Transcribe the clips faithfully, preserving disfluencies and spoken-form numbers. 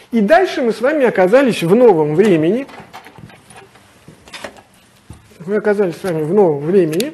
И дальше мы с вами оказались в новом времени. Мы оказались с вами в новом времени,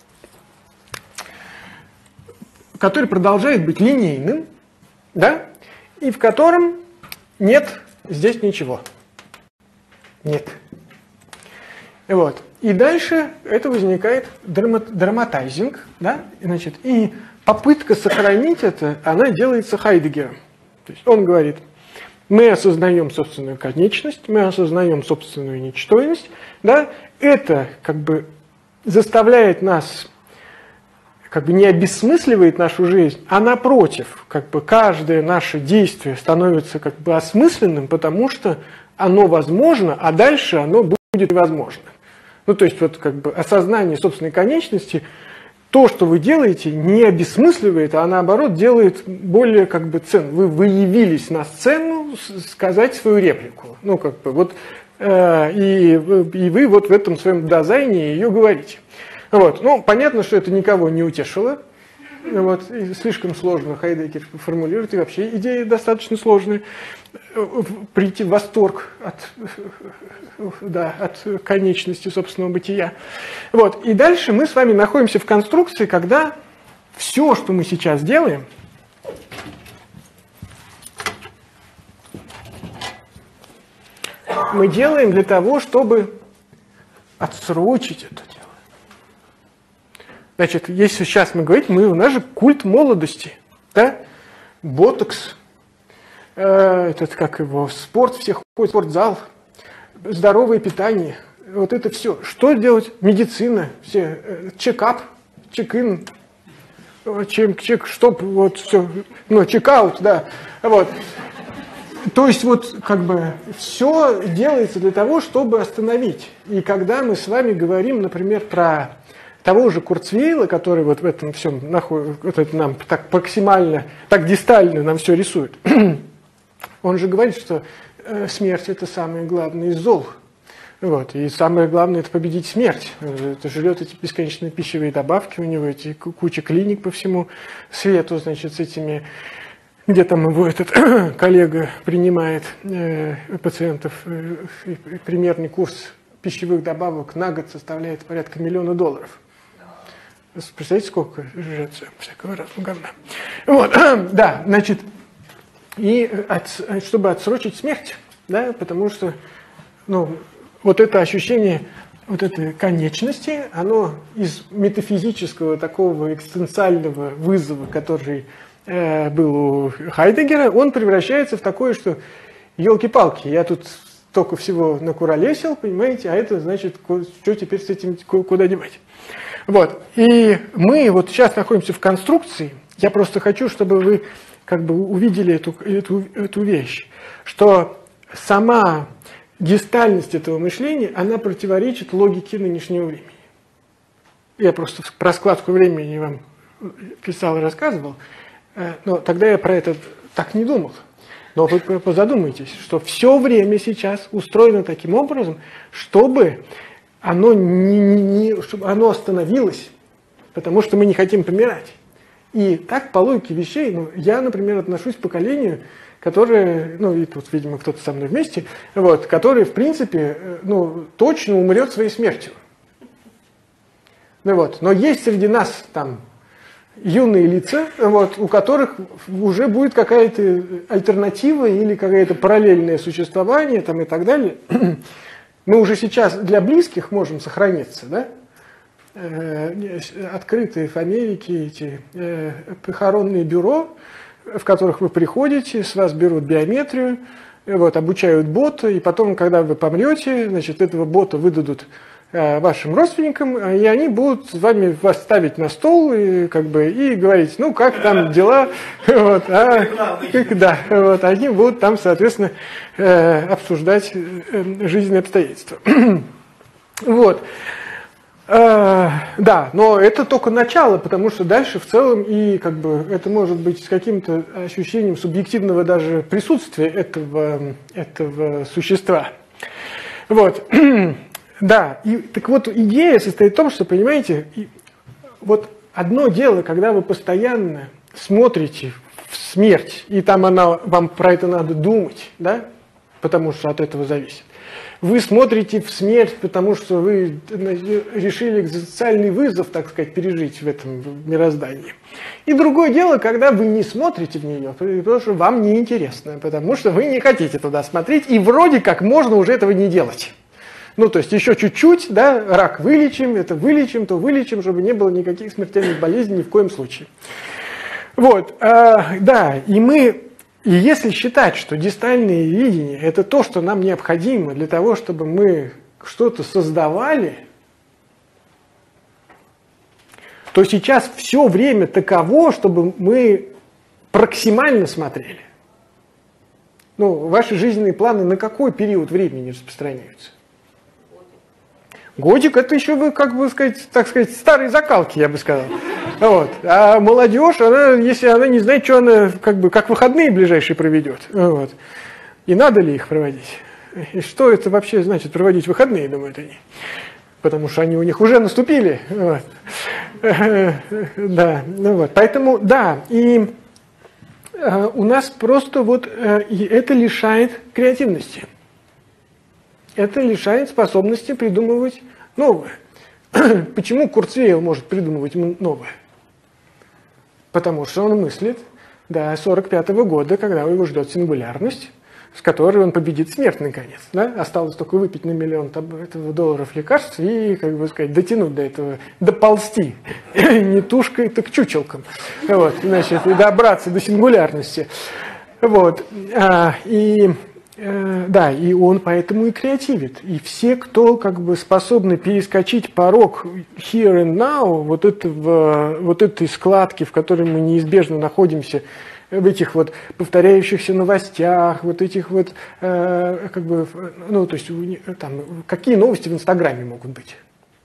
который продолжает быть линейным, да, и в котором нет здесь ничего. Нет. Вот. И дальше это возникает драматайзинг, да, значит, и попытка сохранить это, она делается Хайдеггером. То есть он говорит, мы осознаем собственную конечность, мы осознаем собственную ничтожность, да, это как бы заставляет нас, как бы не обесмысливает нашу жизнь, а напротив, как бы каждое наше действие становится как бы осмысленным, потому что оно возможно, а дальше оно будет невозможно. Ну, то есть вот как бы осознание собственной конечности, то, что вы делаете, не обесмысливает, а наоборот делает более как бы ценно. Вы выявились на сцену сказать свою реплику. Ну, как бы вот, э, и, и вы вот в этом своем дизайне ее говорите. Вот. Ну, понятно, что это никого не утешило. Вот. И слишком сложно Хайдеггер формулирует, и вообще идея достаточно сложная. Прийти в восторг от, да, от конечности собственного бытия. Вот. И дальше мы с вами находимся в конструкции, когда все, что мы сейчас делаем, мы делаем для того, чтобы отсрочить это дело. Значит, если сейчас мы говорим, мы, у нас же культ молодости, да? Ботокс, э, этот, как его, спорт, все ходят в спортзал, здоровое питание, вот это все. Что делать? Медицина, все, э, чекап, чек-ин, чек, чек, стоп, вот все, ну, чек-аут, да, вот. То есть вот как бы все делается для того, чтобы остановить. И когда мы с вами говорим, например, про того же Курцвейла, который вот в этом всем находит, вот это нам так максимально, так дистально нам все рисует, он же говорит, что э, смерть – это самое главное из зол. Вот. И самое главное – это победить смерть. Это жрет эти бесконечные пищевые добавки, у него эти куча клиник по всему свету, значит, с этими, где там его этот коллега принимает э, пациентов, э, примерный курс пищевых добавок на год составляет порядка миллиона долларов. Представляете, сколько жрется всякого разного говна. Вот, да, значит, и от, чтобы отсрочить смерть, да, потому что, ну, вот это ощущение вот этой конечности, оно из метафизического такого экзистенциального вызова, который э, был у Хайдеггера, он превращается в такое, что елки-палки, я тут столько всего накуролесил, понимаете, а это значит, что теперь с этим, куда девать. Вот. И мы вот сейчас находимся в конструкции. Я просто хочу, чтобы вы как бы увидели эту, эту, эту вещь, что сама гестальность этого мышления, она противоречит логике нынешнего времени. Я просто про складку времени вам писал и рассказывал, но тогда я про это так не думал. Но вы позадумайтесь, что все время сейчас устроено таким образом, чтобы оно, не, не, не, чтобы оно остановилось, потому что мы не хотим помирать. И так, по логике вещей, ну, я, например, отношусь к поколению, которое, ну, и тут, видимо, кто-то со мной вместе, вот, который, в принципе, ну, точно умрет своей смертью. Ну, вот. Но есть среди нас там юные лица, вот, у которых уже будет какая-то альтернатива или какое-то параллельное существование там, и так далее. Мы уже сейчас для близких можем сохраниться, да? Э, открытые в Америке эти э, похоронные бюро, в которых вы приходите, с вас берут биометрию, вот, обучают бота, и потом, когда вы помрете, значит, этого бота выдадут э, вашим родственникам, и они будут с вами вас ставить на стол и, как бы, и говорить, ну, как там дела, вот, а, как, да, вот, они будут там, соответственно, э, обсуждать э, жизненные обстоятельства. Вот. Э, да, но это только начало, потому что дальше в целом и как бы это может быть с каким-то ощущением субъективного даже присутствия этого, этого существа. Вот. Да, и так вот идея состоит в том, что, понимаете, и, вот одно дело, когда вы постоянно смотрите в смерть, и там она, вам про это надо думать, да, потому что от этого зависит. Вы смотрите в смерть, потому что вы решили экзистенциальный вызов, так сказать, пережить в этом мироздании. И другое дело, когда вы не смотрите в нее, потому что вам неинтересно, потому что вы не хотите туда смотреть, и вроде как можно уже этого не делать. Ну, то есть еще чуть-чуть, да, рак вылечим, это вылечим, то вылечим, чтобы не было никаких смертельных болезней ни в коем случае. Вот, э, да, и мы... И если считать, что дистальное видение – это то, что нам необходимо для того, чтобы мы что-то создавали, то сейчас все время таково, чтобы мы проксимально смотрели. Ну, ваши жизненные планы на какой период времени распространяются? Годик – это еще, вы, как бы сказать, так сказать, старые закалки, я бы сказал. Вот. А молодежь, она, если она не знает, что она, как бы, как выходные ближайшие проведет. Вот. И надо ли их проводить? И что это вообще значит, проводить выходные, думают они? Потому что они у них уже наступили. Вот. Да, ну вот. Поэтому, да, и э, у нас просто вот э, это лишает креативности. Это лишает способности придумывать новое. Почему Курцвейл может придумывать новое? Потому что он мыслит до сорок пятого года, когда его ждет сингулярность, с которой он победит смерть наконец. Да? Осталось только выпить на миллион этого долларов лекарств и, как бы сказать, дотянуть до этого, доползти. Не тушкой, так чучелком. Вот, значит, и добраться до сингулярности. Вот. И... Да, и он поэтому и креативит. И все, кто как бы способны перескочить порог here and now, вот, этого, вот этой складки, в которой мы неизбежно находимся, в этих вот повторяющихся новостях, вот этих вот, э, как бы, ну, то есть, там, какие новости в Инстаграме могут быть?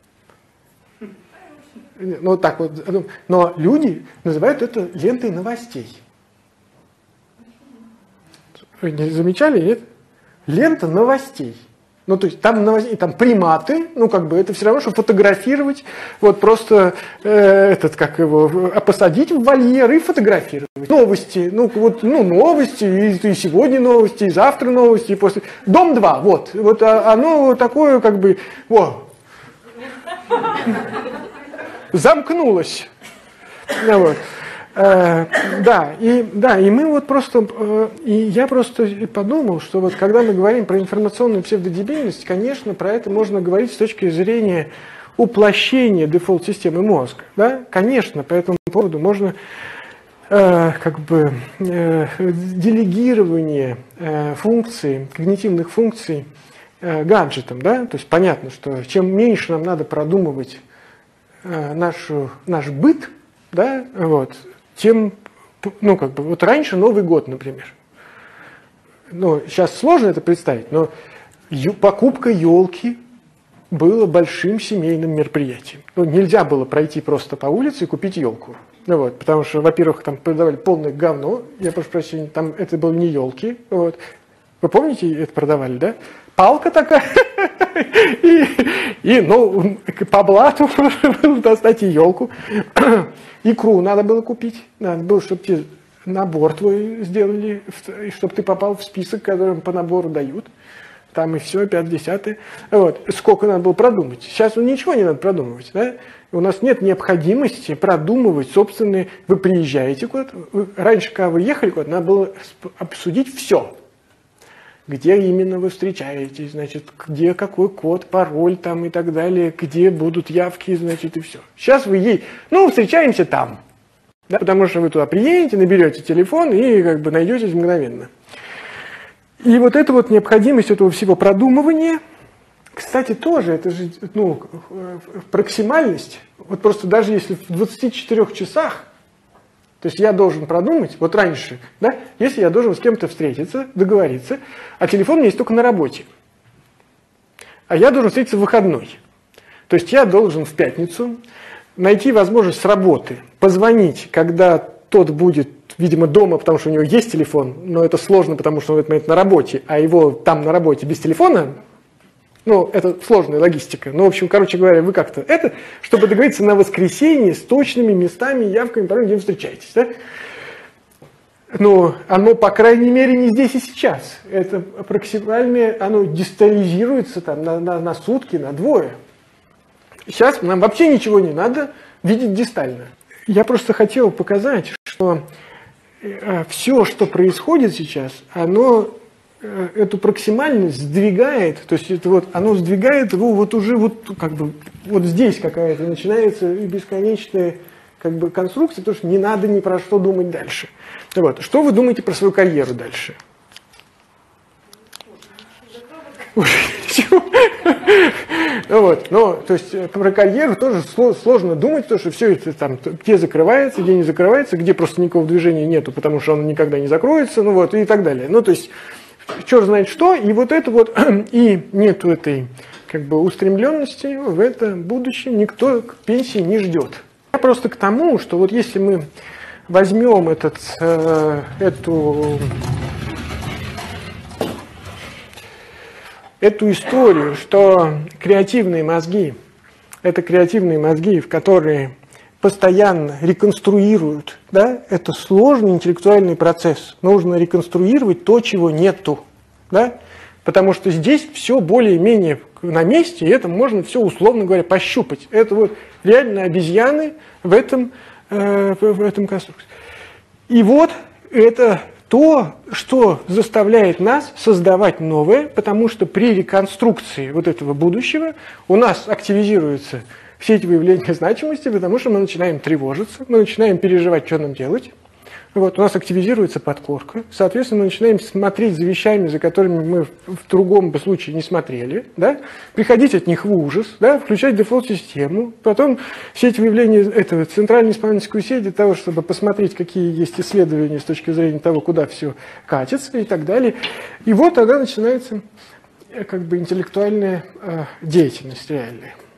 Ну, так вот, но люди называют это лентой новостей. Вы не замечали, нет? Лента новостей. Ну, то есть там, новостей, там приматы, ну, как бы это все равно, что фотографировать, вот просто э, этот, как его, посадить в вольер и фотографировать. Новости, ну, вот, ну, новости, и, и сегодня новости, и завтра новости, и после. Дом два, вот, вот оно такое, как бы, вот, замкнулось. Вот. Uh, да, и, да, и мы вот просто, uh, и я просто подумал, что вот когда мы говорим про информационную псевдодебильность, конечно, про это можно говорить с точки зрения уплощения дефолт-системы мозга, да, конечно, по этому поводу можно uh, как бы uh, делегирование uh, функций, когнитивных функций uh, гаджетам, да, то есть понятно, что чем меньше нам надо продумывать uh, нашу, наш быт, да, вот, тем, ну, как бы, вот раньше Новый год, например. Ну, сейчас сложно это представить, но покупка елки была большим семейным мероприятием. Ну, нельзя было пройти просто по улице и купить елку. Ну, вот, потому что, во-первых, там продавали полное говно, я прошу прощения, там это были не елки. Вот. Вы помните, это продавали, да? Палка такая, и, и, ну, по блату достать и елку. Икру надо было купить, надо было, чтобы тебе набор твой сделали, чтобы ты попал в список, которым по набору дают. Там и все, пять десятое. Вот. Сколько надо было продумать. Сейчас ну, ничего не надо продумывать. Да? У нас нет необходимости продумывать собственные... Вы приезжаете куда-то. Вы... Раньше, когда вы ехали куда-то, надо было обсудить все. Где именно вы встречаетесь, значит, где какой код, пароль там и так далее, где будут явки, значит, и все. Сейчас вы ей, ну, встречаемся там, да, потому что вы туда приедете, наберете телефон и как бы найдетесь мгновенно. И вот эта вот необходимость этого всего продумывания, кстати, тоже, это же, ну, проксимальность, вот просто даже если в двадцати четырёх часах, то есть я должен продумать, вот раньше, да, если я должен с кем-то встретиться, договориться, а телефон у меня есть только на работе, а я должен встретиться в выходной. То есть я должен в пятницу найти возможность с работы позвонить, когда тот будет, видимо, дома, потому что у него есть телефон, но это сложно, потому что он в этот момент на работе, а его там на работе без телефона, ну, это сложная логистика. Ну, в общем, короче говоря, вы как-то это, чтобы договориться на воскресенье с точными местами, явками, паролями, где вы встречаетесь. Да? Но оно, по крайней мере, не здесь и сейчас. Это проксимальное, оно дистализируется там на, на, на сутки, на двое. Сейчас нам вообще ничего не надо видеть дистально. Я просто хотел показать, что все, что происходит сейчас, оно эту проксимальность сдвигает, то есть это вот, оно сдвигает его вот уже вот, как бы, вот здесь какая-то начинается бесконечная как бы, конструкция, потому что не надо ни про что думать дальше. Вот. Что вы думаете про свою карьеру дальше? Вот. Но, то есть про карьеру тоже сложно думать, потому что все это там, где закрывается, где не закрывается, где просто никакого движения нету, потому что оно никогда не закроется, ну вот, и так далее. Ну, то есть, черт знает что, и вот это вот, и нету этой как бы устремленности в это будущее, никто к пенсии не ждет. Я просто к тому, что вот если мы возьмем этот, э, эту, эту историю, что креативные мозги – это креативные мозги, в которые постоянно реконструируют, да, это сложный интеллектуальный процесс. Нужно реконструировать то, чего нету, да, потому что здесь все более-менее на месте, и это можно все, условно говоря, пощупать. Это вот реально обезьяны в этом, э, в этом конструкции. И вот это то, что заставляет нас создавать новое, потому что при реконструкции вот этого будущего у нас активизируются все эти выявления значимости, потому что мы начинаем тревожиться, мы начинаем переживать, что нам делать. Вот, у нас активизируется подкорка, соответственно, мы начинаем смотреть за вещами, за которыми мы в другом бы случае не смотрели, да? Приходить от них в ужас, да? Включать дефолт-систему, потом все эти выявления этого центральной исполнительской сети для того, чтобы посмотреть, какие есть исследования с точки зрения того, куда все катится и так далее. И вот тогда начинается как бы интеллектуальная э, деятельность реальная.